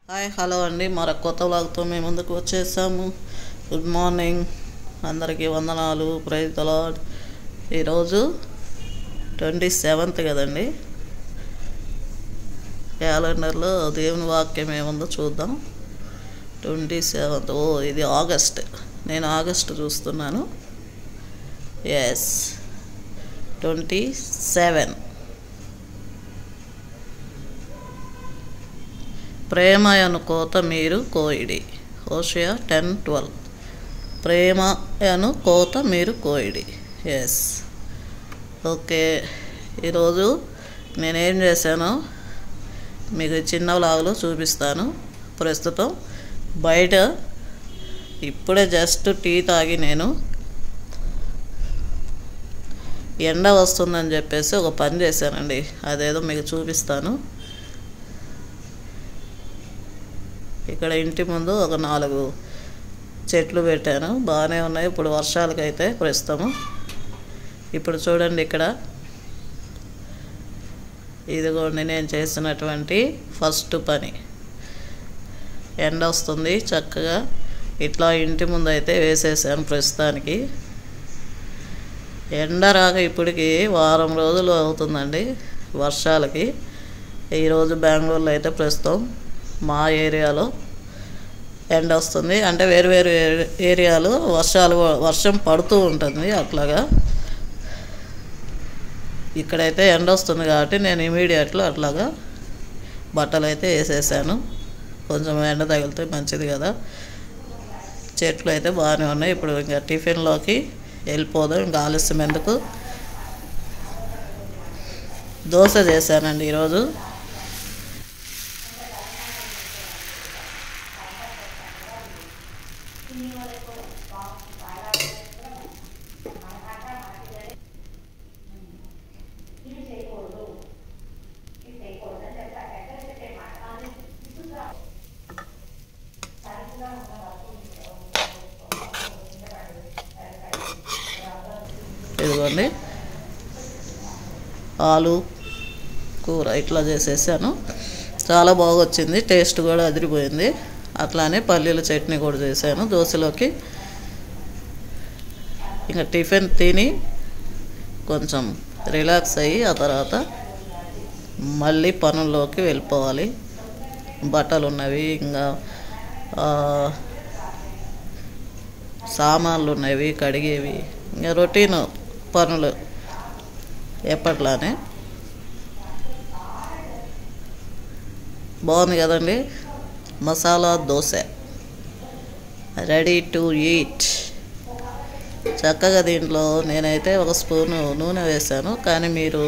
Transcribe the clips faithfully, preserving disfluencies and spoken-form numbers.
Hi hello అండి, మరొక కొత్త వ్లాగ్తో మేము ముందుకు వచ్చేసాము. గుడ్ మార్నింగ్, అందరికీ వందనాలు. Praise the lord. ఈరోజు ట్వంటీ సెవెంత్ కదండి. క్యాలెండర్లో దేవుని వాక్యం ఏముందో చూద్దాం. ట్వంటీ సెవెంత్ ఓ ఇది ఆగస్ట్. నేను ఆగస్ట్ చూస్తున్నాను. Yes, twenty seven. ప్రేమ అను కోత మీరు కోయిడి. హోషేయ టెన్ ట్వెల్వ్. ప్రేమ అను కోత మీరు కోయిడి. Yes, okay. ఈరోజు నేనేం చేశానో మీకు చిన్న వ్లాగ్లో చూపిస్తాను. ప్రస్తుతం బయట ఇప్పుడే జస్ట్ టీ తాగి నేను ఎండ వస్తుందని చెప్పేసి ఒక పని చేశానండి. అదేదో మీకు చూపిస్తాను. ఇక్కడ ఇంటి ముందు ఒక నాలుగు చెట్లు పెట్టాను, బాగానే ఉన్నాయి. ఇప్పుడు వర్షాలకైతే ప్రస్తుతము. ఇప్పుడు చూడండి, ఇక్కడ ఇదిగోండి నేను చేసినటువంటి ఫస్ట్ పని. ఎండ వస్తుంది, చక్కగా ఇట్లా ఇంటి ముందు అయితే వేసేసాను. ప్రస్తుతానికి ఎండ రాక ఇప్పటికి వారం రోజులు అవుతుందండి వర్షాలకి. ఈరోజు బెంగళూరులో అయితే ప్రస్తుతం మా ఏరియాలో ఎండ వస్తుంది. అంటే వేరు వేరు ఏరియాలో వర్షాలు వర్షం పడుతూ ఉంటుంది. అట్లాగా ఇక్కడైతే ఎండ వస్తుంది కాబట్టి నేను ఇమీడియట్లో అట్లాగా బట్టలు అయితే వేసేసాను. కొంచెం ఎండ తగిలితే మంచిది కదా. చెట్లు అయితే బాగానే ఉన్నాయి. ఇప్పుడు ఇంకా టిఫిన్లోకి వెళ్ళిపోదాం, ఇంకా ఆలస్యం ఎందుకు. దోశ చేశానండి ఈరోజు. ఇదిగోండి ఆలు కూర ఇట్లా చేసేసాను. చాలా బాగా వచ్చింది, టేస్ట్ కూడా అదిరిపోయింది. అట్లానే పల్లీల చట్నీ కూడా చేశాను దోశలోకి. ఇంకా టిఫిన్ తిని కొంచెం రిలాక్స్ అయ్యి ఆ తర్వాత మళ్ళీ పనుల్లోకి వెళ్ళిపోవాలి. బట్టలు ఉన్నవి, ఇంకా సామాన్లు ఉన్నవి కడిగేవి, ఇంకా రొటీన్ పనులు ఎప్పట్లానే. బాగుంది కదండి masala dosa, ready to eat. చక్కగా దీంట్లో నేనైతే ఒక స్పూను నూనె వేసాను, కానీ మీరు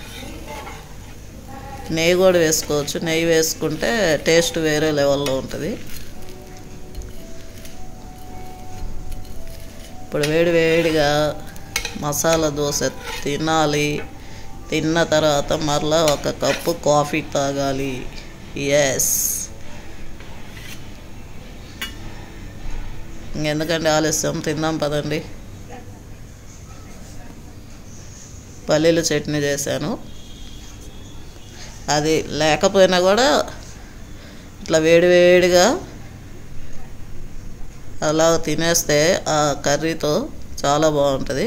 నెయ్యి కూడా వేసుకోవచ్చు. నెయ్యి వేసుకుంటే టేస్ట్ వేరే లెవెల్లో ఉంటుంది. ఇప్పుడు వేడి వేడిగా మసాలా దోశ తినాలి. తిన్న తర్వాత మరలా ఒక కప్పు కాఫీ తాగాలి. ఎస్, ఇంకెందుకంటే ఆలస్యం, తిందాం పదండి. పల్లీల చట్నీ చేశాను. అది లేకపోయినా కూడా ఇట్లా వేడివేడిగా అలా తినేస్తే ఆ కర్రీతో చాలా బాగుంటుంది.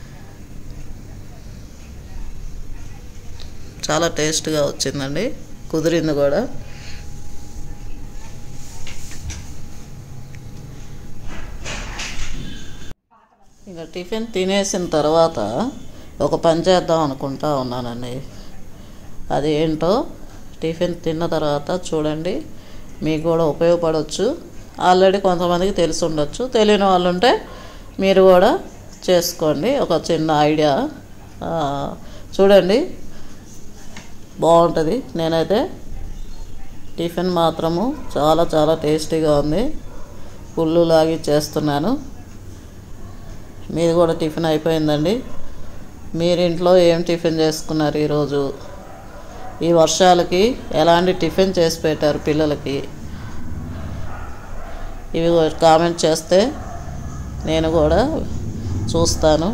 చాలా టేస్ట్గా వచ్చిందండి, కుదిరింది కూడా. ఇంకా టిఫిన్ తినేసిన తర్వాత ఒక పని చేద్దాం అనుకుంటా ఉన్నానండి. అది ఏంటో టిఫిన్ తిన్న తర్వాత చూడండి, మీకు కూడా ఉపయోగపడవచ్చు. ఆల్రెడీ కొంతమందికి తెలిసి ఉండొచ్చు, తెలియని వాళ్ళు ఉంటే మీరు కూడా చేసుకోండి. ఒక చిన్న ఐడియా చూడండి, బాగుంటుంది. నేనైతే టిఫిన్ మాత్రము చాలా చాలా టేస్టీగా ఉంది, పుల్లు లాగి చేస్తున్నాను. మీది కూడా టిఫిన్ అయిపోయిందండి. మీరు ఇంట్లో ఏం టిఫిన్ చేసుకున్నారు ఈరోజు? ఈ వర్షాలకి ఎలాంటి టిఫిన్ చేసి పెట్టారు పిల్లలకి? ఇవి కామెంట్ చేస్తే నేను కూడా చూస్తాను.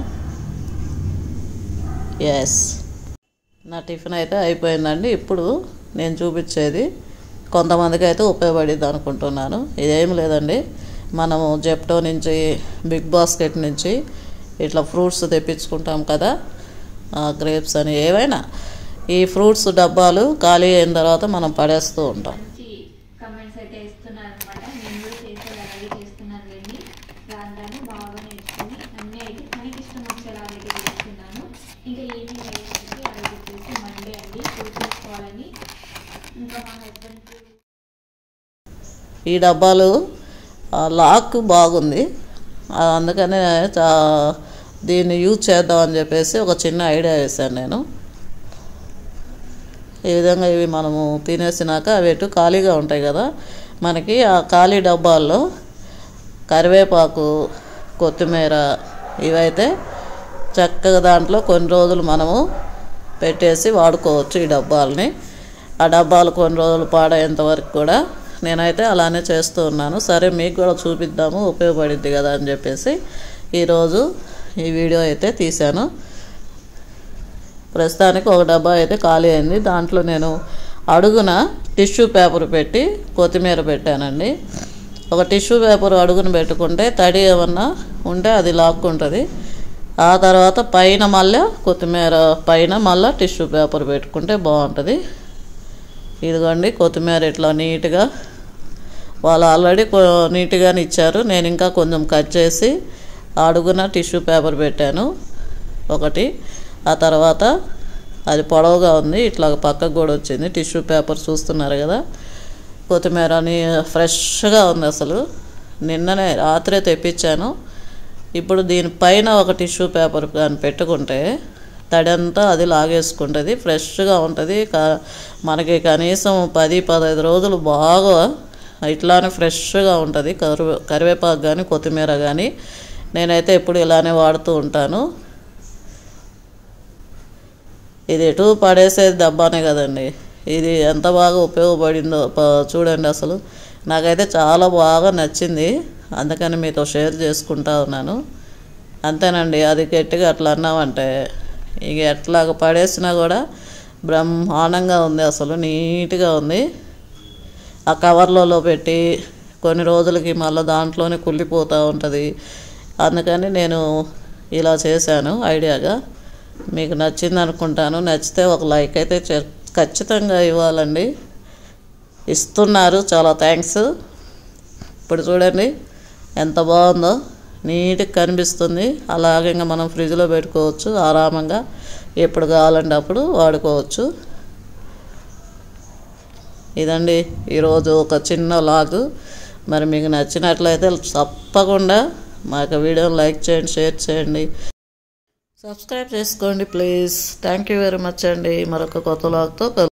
ఎస్, నా టిఫిన్ అయితే అయిపోయిందండి. ఇప్పుడు నేను చూపించేది కొంతమందికి అయితే ఉపయోగపడిద్ది అనుకుంటున్నాను. ఇదేం లేదండి, మనము జెప్టో నుంచి బిగ్ బాస్కెట్ నుంచి ఇట్లా ఫ్రూట్స్ తెప్పించుకుంటాం కదా, గ్రేప్స్ అని ఏవైనా ఈ ఫ్రూట్స్ డబ్బాలు ఖాళీ అయిన తర్వాత మనం పడేస్తూ ఉంటాం. కమెంట్స్ అయితే ఇస్తున్నారు అనమాట. నేను కూడా చేసేది అలాగే చేస్తున్నాను లేండి. రాను బాగా నేర్చుకుని అన్నీ అయితే మనకి ఇష్టం వచ్చేలాగా అయితే చేస్తున్నాను. ఇంకా ఏమీ అయ్యేసరికి అది వచ్చేసి మండే అండి చూసుకోవాలని. ఇంకా మా హస్బెండ్ ఈ డబ్బాలు లాక్ బాగుంది, అందుకనే చా దీన్ని యూజ్ చేద్దామని చెప్పేసి ఒక చిన్న ఐడియా వేశాను నేను. ఈ విధంగా ఇవి మనము తినేసినాక అవి ఎటు ఖాళీగా ఉంటాయి కదా, మనకి ఆ ఖాళీ డబ్బాల్లో కరివేపాకు, కొత్తిమీర ఇవైతే చక్కగా దాంట్లో కొన్ని రోజులు మనము పెట్టేసి వాడుకోవచ్చు ఈ డబ్బాలని. ఆ డబ్బాలు కొన్ని రోజులు పాడేంత వరకు కూడా నేనైతే అలానే చేస్తూ ఉన్నాను. సరే మీకు కూడా చూపిద్దాము, ఉపయోగపడిద్ది కదా అని చెప్పేసి ఈరోజు ఈ వీడియో అయితే తీశాను. ప్రస్తుతానికి ఒక డబ్బా అయితే ఖాళీ అయింది. దాంట్లో నేను అడుగున టిష్యూ పేపర్ పెట్టి కొత్తిమీర పెట్టానండి. ఒక టిష్యూ పేపర్ అడుగున పెట్టుకుంటే తడి ఏమన్నా ఉంటే అది లాక్కుంటుంది. ఆ తర్వాత పైన మళ్ళీ కొత్తిమీర పైన మళ్ళీ టిష్యూ పేపర్ పెట్టుకుంటే బాగుంటుంది. ఇదిగోండి కొత్తిమీర ఇట్లా నీట్గా వాళ్ళు ఆల్రెడీ నీట్గానే ఇచ్చారు. నేను ఇంకా కొంచెం కట్ చేసి అడుగున టిష్యూ పేపర్ పెట్టాను ఒకటి. ఆ తర్వాత అది పొడవుగా ఉంది, ఇట్లా పక్కకు కూడా వచ్చింది టిష్యూ పేపర్. చూస్తున్నారు కదా, కొత్తిమీరని ఫ్రెష్గా ఉంది. అసలు నిన్ననే రాత్రే తెప్పించాను. ఇప్పుడు దీనిపైన ఒక టిష్యూ పేపర్ కానీ పెట్టుకుంటే తడంతా అది లాగేసుకుంటుంది, ఫ్రెష్గా ఉంటుంది. మనకి కనీసం పది పదహైదు రోజులు బాగా ఇట్లానే ఫ్రెష్గా ఉంటుంది. కరివే కరివేపాకు కానీ కొత్తిమీర కానీ నేనైతే ఎప్పుడు ఇలానే వాడుతూ ఉంటాను. ఇది ఎటు పడేసేది డబ్బానే కదండి, ఇది ఎంత బాగా ఉపయోగపడిందో చూడండి. అసలు నాకైతే చాలా బాగా నచ్చింది, అందుకని మీతో షేర్ చేసుకుంటా ఉన్నాను. అంతేనండి, అది గట్టిగా అట్లా అన్నామంటే ఇక ఎట్లాగ పడేసినా కూడా బ్రహ్మాండంగా ఉంది. అసలు నీట్గా ఉంది. ఆ కవర్లలో పెట్టి కొన్ని రోజులకి మళ్ళీ దాంట్లోనే కుళ్ళిపోతూ ఉంటుంది. అందుకని నేను ఇలా చేశాను ఐడియాగా. మీకు నచ్చింది అనుకుంటాను. నచ్చితే ఒక లైక్ అయితే ఖచ్చితంగా ఇవ్వాలండి. ఇస్తున్నారు, చాలా థ్యాంక్స్. ఇప్పుడు చూడండి ఎంత బాగుందో, నీట్గా కనిపిస్తుంది. అలాగే ఇంకా మనం ఫ్రిడ్జ్లో పెట్టుకోవచ్చు ఆరామంగా, ఎప్పుడు కావాలంటే అప్పుడు వాడుకోవచ్చు. ఇదండి ఈరోజు ఒక చిన్న వ్లాగ్. మరి మీకు నచ్చినట్లయితే తప్పకుండా మా యొక్క వీడియోని లైక్ చేయండి, షేర్ చేయండి, సబ్స్క్రైబ్ చేసుకోండి please. Thank you very much అండి. మరొక కొత్త వ్లాగ్తో